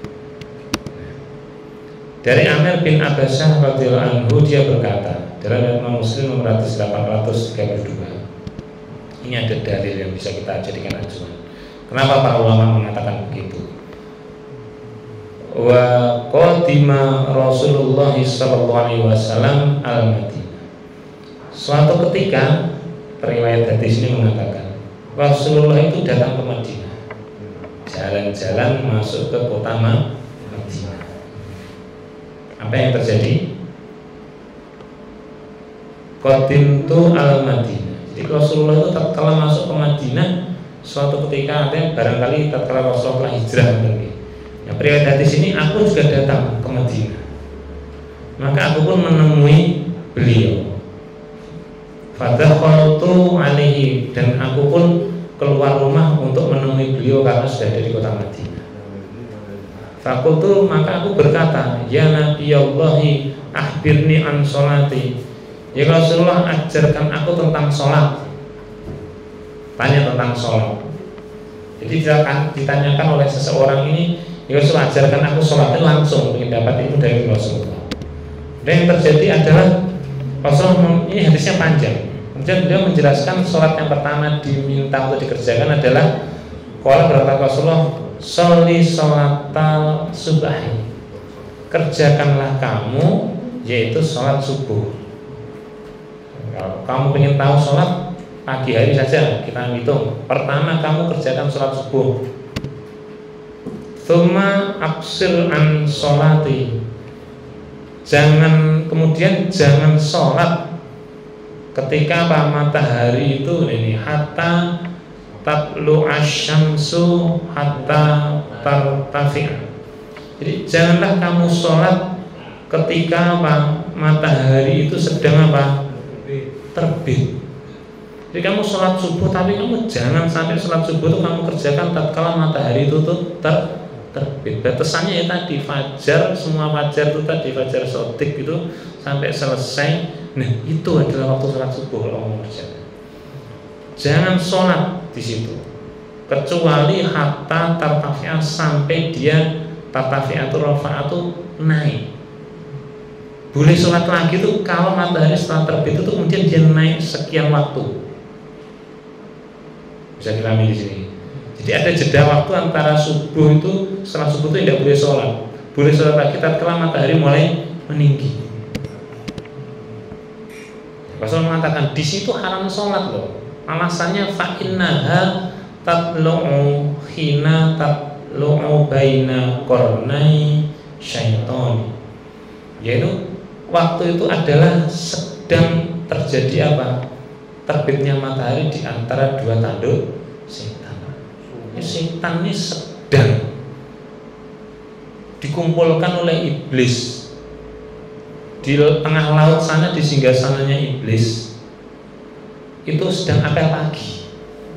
Dari Amir bin Abbasah radhiyallahu anhu dia berkata dalam Imam Muslim nomor delapan ratus tiga puluh dua. Ini ada dalil yang bisa kita jadikan acuan. Kenapa para ulama mengatakan begitu? wa qadima Rasulullah sallallahu alaihi wasallam al-Madinah. Suatu ketika periwayat hadis ini mengatakan Rasulullah itu datang ke Madinah, jalan-jalan masuk ke kota Madinah. Apa yang terjadi? Qadimtu al-Madinah. Jadi Rasulullah itu tatkala masuk ke Madinah, suatu ketika ada barangkali tatkala Rasulullah hijrah nanti. Yang periwayat hadis ini, aku juga datang ke Madinah. Maka aku pun menemui beliau. Fadakhaltu alaihi, dan aku pun keluar rumah untuk menemui beliau karena sudah ada di kota Madinah. Fakultu, maka aku berkata, ya Nabi Allahi akhbirni an sholati. Ya Rasulullah, ajarkan aku tentang sholat. Tanya tentang sholat. Jadi ditanyakan oleh seseorang ini, ya Rasulullah, ajarkan aku sholat. Itu langsung ingin dapat ilmu dari Rasulullah. Dan yang terjadi adalah Rasulullah, ini hadisnya panjang. Kemudian beliau menjelaskan sholat yang pertama diminta untuk dikerjakan adalah qala berkata Rasulullah, sholli sholatal subahi. Kerjakanlah kamu yaitu sholat subuh. Kalau kamu ingin tahu sholat pagi hari saja, kita hitung. Pertama kamu kerjakan sholat subuh. Tsumma aqsir an sholati. Jangan kemudian jangan sholat ketika apa matahari itu ini hatta tatlu asyamsu hatta tartafi'a. Jadi janganlah kamu sholat ketika apa matahari itu sedang apa terbit. Jadi kamu sholat subuh, tapi kamu jangan sampai sholat subuh itu kamu kerjakan tatkala matahari itu tuh ter terbit. Batasannya ya tadi fajar, semua fajar itu tadi fajar sotik itu sampai selesai. Nah itu adalah waktu sholat subuh kalau kamu kerjakan. Jangan sholat di situ kecuali hatta tartafi'ah, sampai dia tartafi'ah itu rafa'ah itu naik. Boleh sholat lagi tuh kalau matahari setelah terbit itu kemudian dia naik sekian waktu. Bisa dipahami di sini. Jadi ada jeda waktu antara subuh itu, setelah subuh itu tidak boleh sholat. Boleh sholat lagi tatkala matahari mulai meninggi. Rasul mengatakan di situ haram sholat loh. Alasannya fa innaha tatlu'u hina tatlu'u baina qarnai syaiton. Yaitu waktu itu adalah sedang terjadi apa? Terbitnya matahari di antara dua tanduk setan. Ini setan ini sedang dikumpulkan oleh iblis di tengah laut sana, di singgasananya iblis. Itu sedang apel pagi.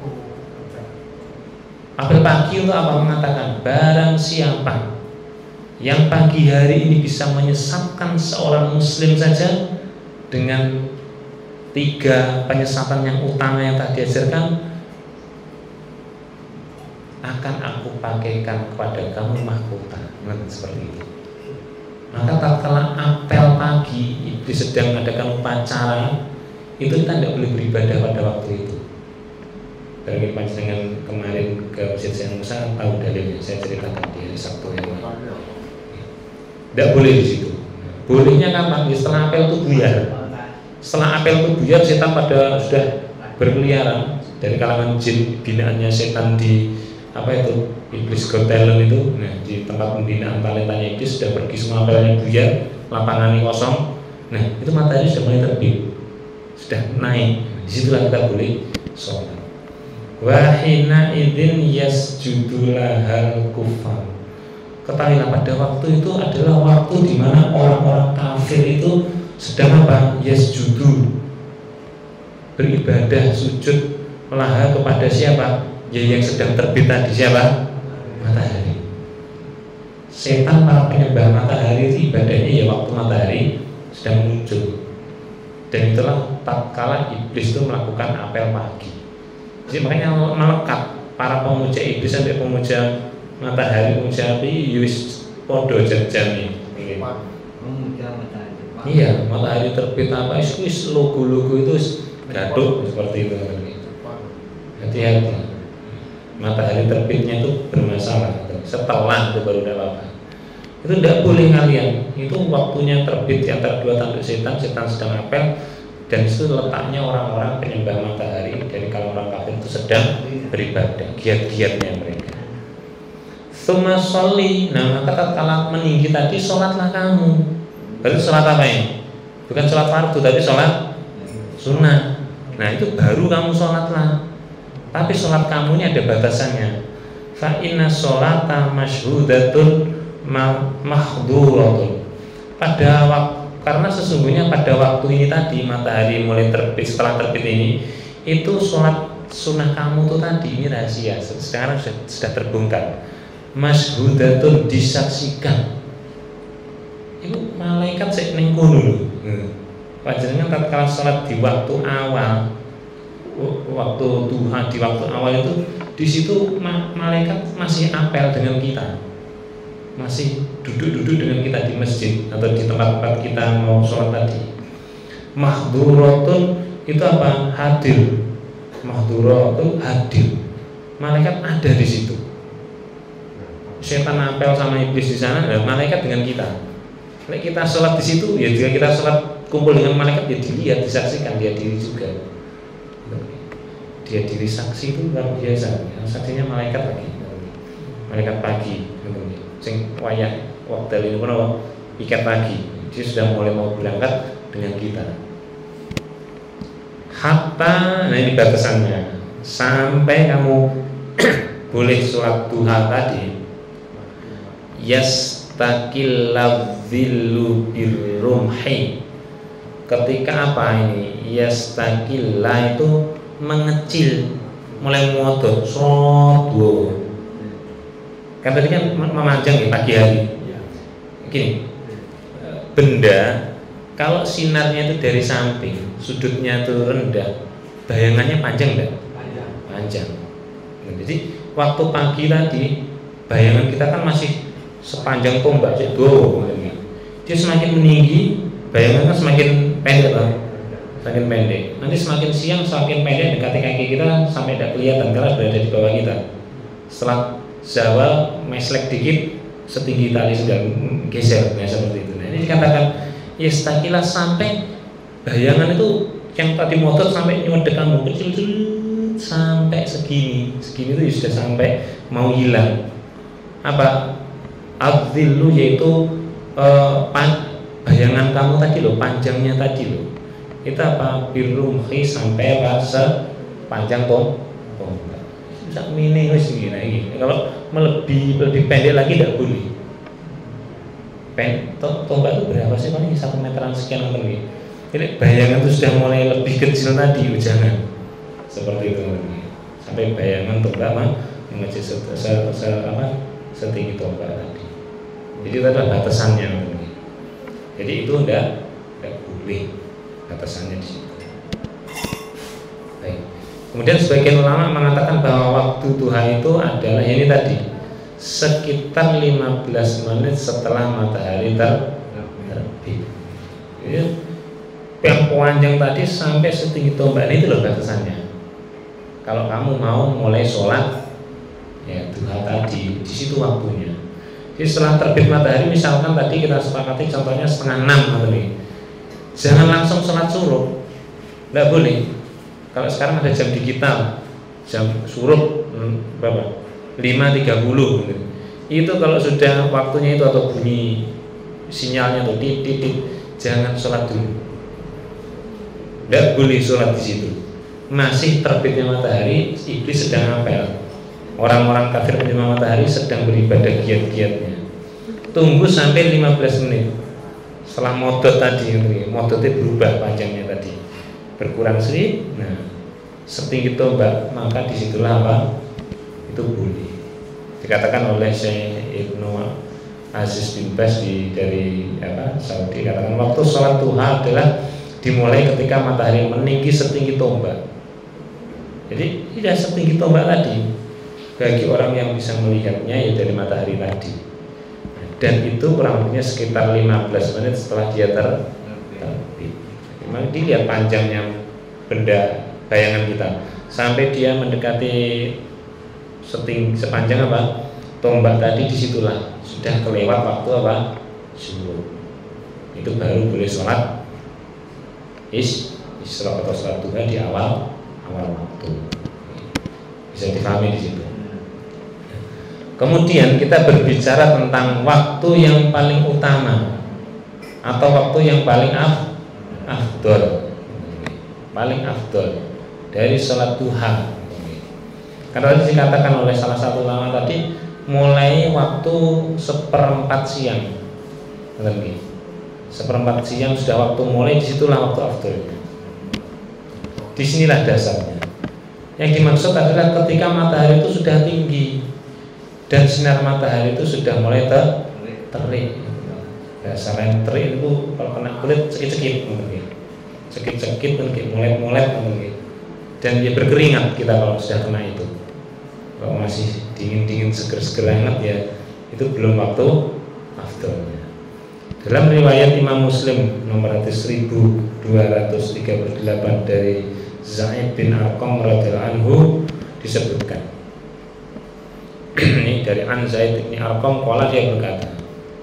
Apel pagi untuk apa? Mengatakan barang siapa yang pagi hari ini bisa menyesatkan seorang muslim saja dengan tiga penyesatan yang utama yang tadi diajarkan, akan aku pakaikan kepada kamu mahkota. Seperti itu. Maka tatkala apel pagi iblis sedang mengadakan upacara, itu kita tidak boleh beribadah pada waktu itu. Dari panjenengan kemarin ke Masjid Syekh Musa tahu dalilnya, saya ceritakan di hari Sabtu yang lalu. Tidak boleh di situ. Bolehnya kapan? Setelah apel itu buyar. Setelah apel itu buyar, setan pada sudah berkeliaran dari kalangan jin binaannya setan di apa itu iblis got talent itu. Nah, di tempat pembinaan talentanya iblis sudah pergi, semua apelnya buyar, lapangannya kosong. Nah, itu matahari sudah mulai terbit, sudah naik. Disitulah kita boleh sholat. Wahina idin yasjudulahal kufar. Ketahuilah pada waktu itu adalah waktu di mana orang-orang kafir itu sedang apa? Yasjudu, beribadah, sujud laha kepada siapa? Ya yang sedang terbit tadi siapa? Matahari. Setan para penyembah matahari itu ibadahnya ya waktu matahari sedang muncul. Dan itulah tatkala iblis itu melakukan apel pagi. Jadi makanya melekat para pemuja iblis sampai pemuja matahari, pemuja api, yus podo jam-jam ini. Iya, matahari terbit apa? Is logo-logo itu gaduh seperti itu. Hati-hati. Matahari terbitnya itu bermasalah. Setelah itu baru tidak apa-apa. Itu tidak boleh kalian. Itu waktunya terbit di antara dua tanduk setan, setan sedang apel, dan itu letaknya orang-orang penyembah matahari dari kalangan orang kafir itu sedang beribadah, giat-giatnya mereka. Tsumma sholli, nah maka tatkala meninggi tadi sholatlah kamu. Berarti sholat apa ini? Bukan sholat fardu tapi sholat sunnah. Nah itu baru kamu sholatlah. Tapi sholat kamu ini ada batasannya. Fa inna sholata masyhudatun mahdhuratun. Pada waktu, karena sesungguhnya pada waktu ini tadi matahari mulai terbit, setelah terbit ini itu sholat sunnah kamu tuh tadi ini rahasia. Sekarang sudah, sudah terbongkar. Masyhudatun, disaksikan. Itu malaikat sik ning kono lho. Panjenengan tatkala sholat di waktu awal, waktu duha di waktu awal itu di situ malaikat masih apel dengan kita, masih duduk-duduk dengan kita di masjid atau di tempat-tempat kita mau sholat tadi. Mahdhuratun itu apa? Hadir. Mahdhuratun hadir. Malaikat ada di situ. Setan apel sama iblis di sana, dan malaikat dengan kita. Kalau kita sholat di situ, ya jika kita sholat kumpul dengan malaikat, ya dilihat, disaksikan, dia diri juga. Dia diri saksi itu luar biasa. Saksinya malaikat lagi, malaikat pagi. Sing wayah waktu ini pun ikat pagi, dia sudah mulai mau berangkat dengan kita. Hatta, nah ini batasannya, sampai kamu boleh sholat duha tadi. Yastakilladzillu birrumhi. Ketika apa ini? Yastakilla itu mengecil, mulai modot, sodwo. Kan tadi kan memanjang di pagi hari. Gini, benda kalau sinarnya itu dari samping, sudutnya itu rendah, bayangannya panjang enggak? Panjang. Panjang. Nah, jadi waktu pagi tadi, bayangan kita kan masih sepanjang tombak, do. Dia semakin meninggi, bayangannya semakin pendek lah, semakin pendek. Nanti semakin siang semakin pendek, dekati kaki kita sampai tidak kelihatan karena berada di bawah kita. Setelah zawal meslek dikit, setinggi tali sudah geser, nah, seperti itu. Nah, ini dikatakan yastakila sampai bayangan itu yang tadi motor sampai nyodek kamu kecil-kecil sampai segini, segini itu sudah sampai mau hilang. Apa? Adzillu yaitu uh, pan, bayangan kamu tadi loh, panjangnya tadi loh. Itu apa? Birrumhi sampai rasa panjang tom, tombak. Bisa mini wis ngene. Kalau melebihi lebih pendek lagi tidak boleh. Pen, tombak itu berapa sih paling satu meteran sekian lagi. Jadi bayangan itu sudah mulai lebih kecil tadi, jangan seperti itu. Sampai bayangan tombak mah mengecil se, se, se, apa, setinggi tombak tadi. Jadi itu adalah batasannya. Jadi itu tidak tidak boleh, batasannya di situ. Baik. Kemudian sebagian ulama mengatakan bahwa waktu duha itu adalah ini tadi sekitar lima belas menit setelah matahari terbit. Jadi yang panjang tadi sampai setinggi tombak ini itu loh batasannya. Kalau kamu mau mulai sholat ya duha tadi, di situ waktunya. Jadi setelah terbit matahari, misalkan tadi kita sepakati contohnya setengah enam matahari, jangan langsung sholat suruh, tidak boleh. Kalau sekarang ada jam digital, jam suruh hmm, berapa? lima tiga puluh gitu. Itu kalau sudah waktunya itu atau bunyi sinyalnya tuh titik, jangan sholat dulu. Tidak boleh sholat di situ. Masih terbitnya matahari, iblis sedang apel. Orang-orang kafir penyembah matahari sedang beribadah giat-giatnya. Tunggu sampai lima belas menit. Setelah modot tadi, modotnya berubah panjangnya tadi, berkurang sedikit. Nah, setinggi tombak, maka disitulah apa? Itu boleh. Dikatakan oleh Syekh Ibnu Aziz bin Baz di dari apa Saudi, katakan waktu sholat duha adalah dimulai ketika matahari meninggi setinggi tombak. Jadi tidak setinggi tombak tadi. Bagi orang yang bisa melihatnya ya dari matahari tadi, dan itu kurang lebihnya sekitar lima belas menit setelah dia terbit. Memang dilihat panjangnya benda bayangan kita sampai dia mendekati seting sepanjang apa tombak tadi, disitulah sudah kelewat waktu apa? Zuhur. Itu baru boleh sholat is isyraq atau sholat duha di awal awal waktu. Bisa dipahami di situ. Kemudian kita berbicara tentang waktu yang paling utama atau waktu yang paling af, afdol, paling afdol dari sholat duha. Karena tadi dikatakan oleh salah satu ulama tadi mulai waktu seperempat siang, lebih seperempat siang sudah waktu mulai, disitulah waktu afdol. Disinilah dasarnya. Yang dimaksud adalah ketika matahari itu sudah tinggi dan sinar matahari itu sudah mulai ter terik. Ya, selain terik itu kalau kena kulit cekit-cekit mungkin, cekit-cekit mungkin, mulet-mulet mungkin, dan dia berkeringat kita kalau sudah kena itu. Kalau masih dingin-dingin seger-seger hangat ya itu belum waktu afdolnya. Dalam riwayat Imam Muslim nomor hadis seribu dua ratus tiga puluh delapan dari Zaid bin Arqam radhiyallahu anhu disebutkan. Ini dari An Zaid bin Arqam qala, dia berkata,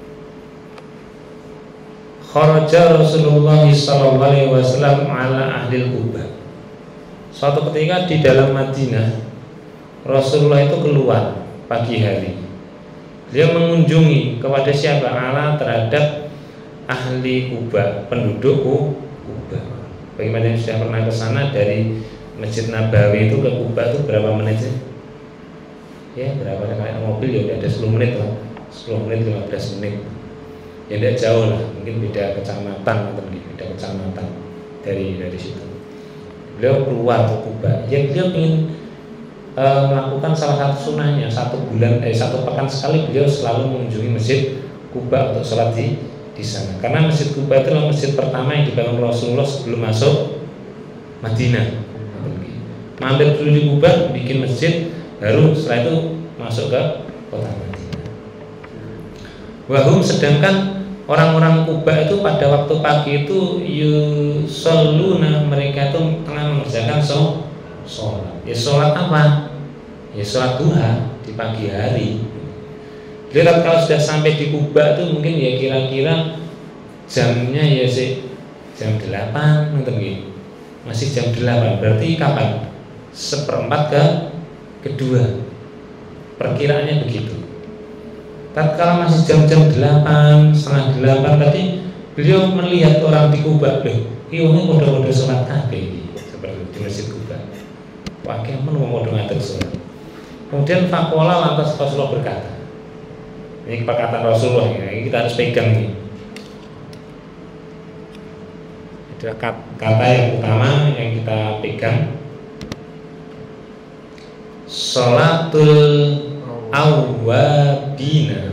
kharaja Rasulullah sallallahu alaihi wasallam ala ahli Kubah. Suatu ketika di dalam Madinah Rasulullah itu keluar pagi hari. Dia mengunjungi kepada siapa? Ala terhadap ahli Kubah, penduduk Kubah. Bagaimana yang sudah pernah ke sana dari Masjid Nabawi itu ke Kubah itu berapa menit sih? Ya berapa naik mobil ya udah ada sepuluh menit lah, sepuluh menit lima belas menit. Ya tidak jauh lah, mungkin beda kecamatan atau beda kecamatan dari dari situ. Beliau keluar ke Kubah. Ya beliau ingin e, melakukan salah satu sunnahnya, satu bulan eh satu pekan sekali beliau selalu mengunjungi Masjid Kubah untuk sholat di di sana. Karena Masjid Kubah itu adalah masjid pertama yang dibangun Rasulullah sebelum masuk Madinah. Mampir dulu di Kubah, bikin masjid, baru setelah itu masuk ke kota Madinah. Wahum, sedangkan orang-orang Kubah itu pada waktu pagi itu yusalluna, mereka itu tengah mengerjakan sholat. Ya sholat apa? Ya sholat duha di pagi hari. Lihat kalau sudah sampai di Kubah itu mungkin ya kira-kira jamnya ya sih jam delapan mungkin gitu. Masih jam delapan, berarti kapan? Seperempat ke kedua. Perkiraannya begitu. Tatkala masih jam-jam delapan, setengah delapan tadi beliau melihat orang di Kubah, loh, ini udah-udah sholat kabeh seperti di Masjid Kubah. Wah, kemen mau ngatur sholat. Kemudian fakola lantas Rasulullah berkata, ini perkataan Rasulullah ya, ini kita harus pegang nih. Itu kata yang utama yang kita pegang. Sholatul awabina.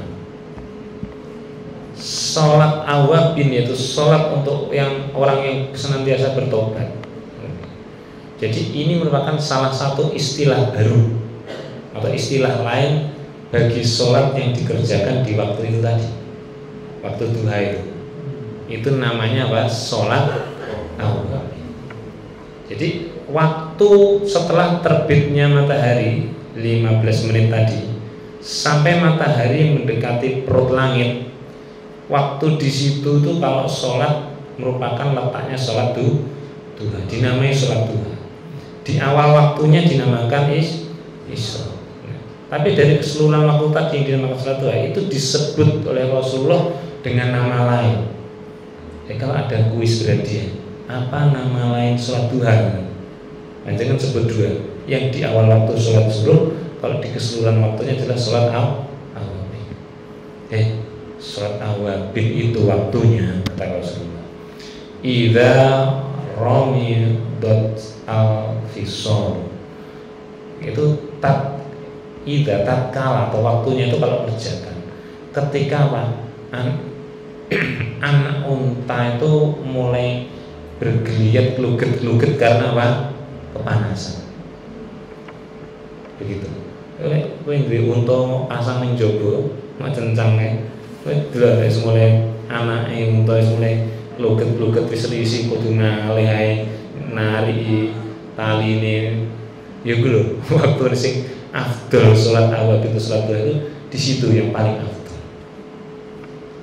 Sholat awabin yaitu sholat untuk yang orang yang senantiasa bertobat. Jadi ini merupakan salah satu istilah baru atau istilah lain bagi sholat yang dikerjakan di waktu itu tadi, waktu duha itu. Itu namanya apa? Sholat awabin. Jadi waktu setelah terbitnya matahari lima belas menit tadi sampai matahari mendekati perut langit, waktu di situ tuh kalau sholat merupakan letaknya sholat duha, dinamai sholat duha. Di awal waktunya dinamakan is isra. Nah, tapi dari keseluruhan waktu tadi yang dinamakan sholat duha itu disebut oleh Rasulullah dengan nama lain. Ya, kalau ada kuis berarti ya, apa nama lain sholat duha? Nah, jangan sebut dua. Yang di awal waktu sholat zuhur, kalau di keseluruhan waktunya adalah sholat awabin. Eh, sholat awabin itu waktunya kata Rasulullah. Idza ramidat al-fisol. Itu tak idza tatkala atau waktunya itu kalau kerjakan. Ketika apa? An anak unta itu mulai bergeliat luget-luget karena apa? Kepanasan. Begitu. Kowe duwe unta pasang ning jaba, mak cencangnya. Kowe delok wis mulai anake unta wis mulai luget-luget wis risi kudu ngalih ae nari taline. Ya ku lho, waktu sing afdal salat awal itu salat itu di situ yang paling afdal.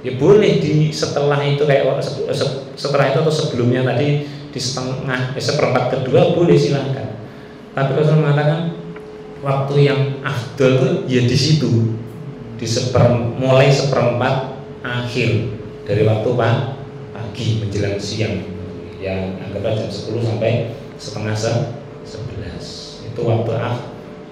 Ya boleh di setelah itu kayak setelah itu atau sebelumnya tadi di setengah eh, seperempat kedua boleh silakan. Tapi Rasul mengatakan waktu yang afdol itu ya di situ, di seper, mulai seperempat akhir dari waktu pak, pagi menjelang siang, yang anggaplah jam sepuluh sampai setengah sebelas itu waktu afdol.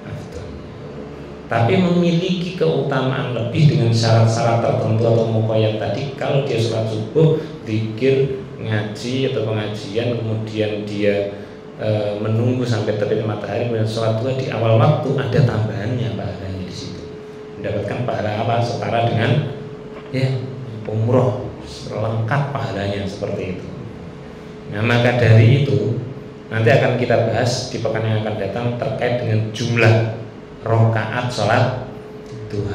Tapi memiliki keutamaan lebih dengan syarat-syarat tertentu atau muqayyad tadi. Kalau dia sholat subuh, zikir, ngaji atau pengajian, kemudian dia e, menunggu sampai terbit matahari, kemudian sholat duha di awal waktu, ada tambahannya pahalanya di situ. Mendapatkan pahala apa? Setara dengan ya umroh, lengkap pahalanya seperti itu. Nah maka dari itu nanti akan kita bahas di pekan yang akan datang terkait dengan jumlah rokaat sholat duha.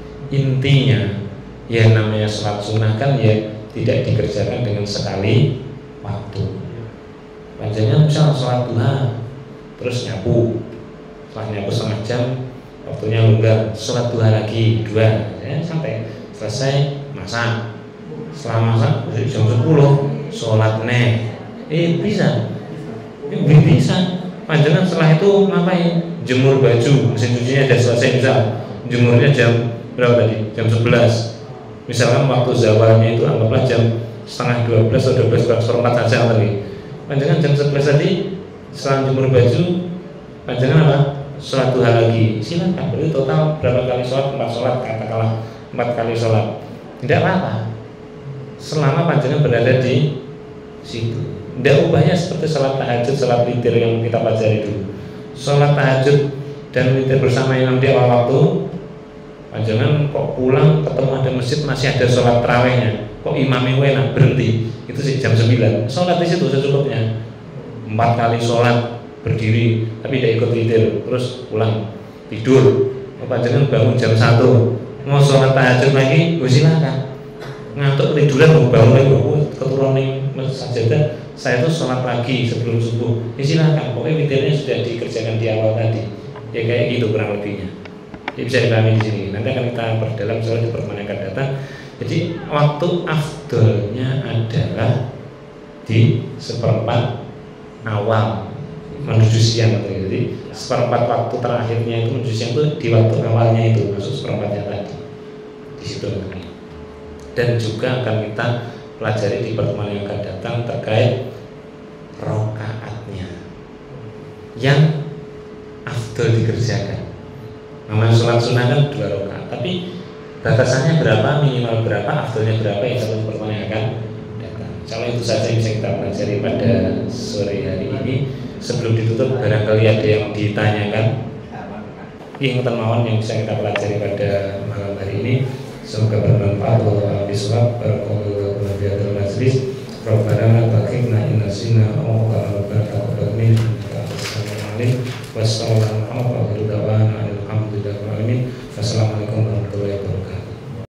Intinya ya namanya sholat sunnah kan ya tidak dikerjakan dengan sekali waktu. Panjangnya misal sholat duha terus nyapu, setelah nyapu setengah jam waktunya longgar, sholat duha lagi dua ya, sampai selesai masak. Setelah masak jam sepuluh sholat neh eh bisa ya, bisa. Panjangan setelah itu ngapain? Jemur baju, mesin cucinya sudah selesai, misal jemurnya jam berapa tadi? Jam sebelas. Misalkan waktu zawalnya itu anggaplah jam setengah dua belas atau dua belas kurang seperempat saja tadi. Panjangan jam sebelas tadi setelah jemur baju, panjangan apa? Sholat duha lagi. Silakan. Berarti total berapa kali sholat? Empat sholat, katakanlah empat kali sholat. Tidak apa-apa. Selama panjangan berada di situ. Tidak ubahnya seperti sholat tahajud, sholat witir yang kita pelajari dulu. Sholat tahajud dan witir bersama imam di awal waktu, panjangan kok pulang ketemu ada masjid masih ada sholat tarawihnya, kok imamnya enak berhenti, itu sih jam sembilan. Sholat di situ secukupnya. Empat kali sholat berdiri, tapi tidak ikut witir, terus pulang tidur. Panjangan bangun jam satu, mau sholat tahajud lagi, gue silakan. Ngantuk tiduran mau bangun lagi, gue keturun nih sajadah. Saya tuh sholat pagi sebelum subuh, ya silakan. Pokoknya witirnya sudah dikerjakan di awal tadi, ya kayak gitu kurang lebihnya. Jadi bisa dipahami di sini. Nanti akan kita perdalam soal di pertemuan yang akan datang. Jadi waktu afdolnya adalah di seperempat awal menuju siang. Jadi seperempat waktu terakhirnya itu menuju siang itu di waktu awalnya itu masuk seperempatnya tadi. Di situ. Dan juga akan kita pelajari di pertemuan yang akan datang terkait rokaatnya yang afdol dikerjakan. Namanya sholat sunnah kan dua rokaat, tapi batasannya berapa, minimal berapa, afdolnya berapa itu dalam pertemuan yang akan datang. Kalau itu saja yang bisa kita pelajari pada sore hari ini. Sebelum ditutup barangkali ada yang ditanyakan, yang termawon yang bisa kita pelajari pada malam hari ini. Semoga bermanfaat. Wallahu a'lam. Barakallahu fiikum majlis. Rabbana la tu'akhidhna in nasina aw akhtana taqabbal minna innaka antas samiul alim. Wassalamu alaikum warahmatullahi wabarakatuh. Wassalamualaikum warahmatullahi wabarakatuh.